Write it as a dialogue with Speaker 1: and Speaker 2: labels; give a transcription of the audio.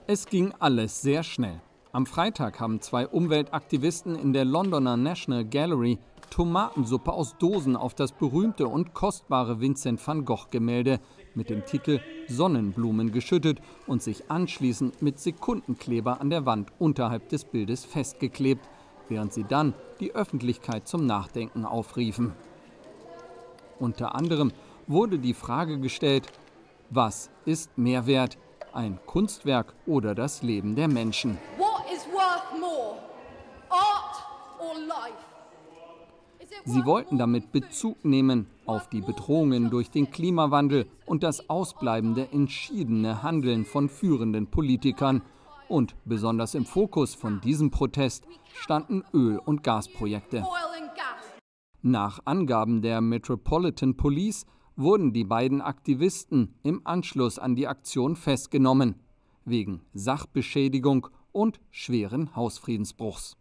Speaker 1: Es ging alles sehr schnell. Am Freitag haben 2 Umweltaktivisten in der Londoner National Gallery Tomatensuppe aus Dosen auf das berühmte und kostbare Vincent van Gogh-Gemälde mit dem Titel Sonnenblumen geschüttet und sich anschließend mit Sekundenkleber an der Wand unterhalb des Bildes festgeklebt, während sie dann die Öffentlichkeit zum Nachdenken aufriefen. Unter anderem wurde die Frage gestellt: Was ist mehr wert, ein Kunstwerk oder das Leben der Menschen?
Speaker 2: What is worth more? Art or life?
Speaker 1: Sie wollten damit Bezug nehmen auf die Bedrohungen durch den Klimawandel und das ausbleibende entschiedene Handeln von führenden Politikern. Und besonders im Fokus von diesem Protest standen Öl- und Gasprojekte. Nach Angaben der Metropolitan Police wurden die beiden Aktivisten im Anschluss an die Aktion festgenommen, wegen Sachbeschädigung und schweren Hausfriedensbruchs.